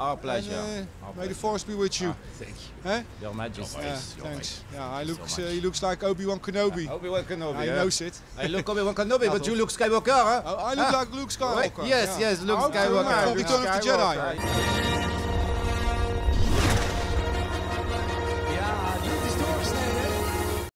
Our pleasure. And, Our may the pleasure. force be with you. Thank you. Eh? Your Majesty. Yeah, Your thanks. Majesty. Yeah, Thank you so he much. looks like Obi-Wan Kenobi. Obi-Wan Kenobi. He yeah. knows it. I look Obi-Wan Kenobi, but toch? you look Skywalker, huh? I look like Luke Skywalker. Yes, yeah. yes, Luke I hope to, Skywalker. Return of the Jedi. Skywalker.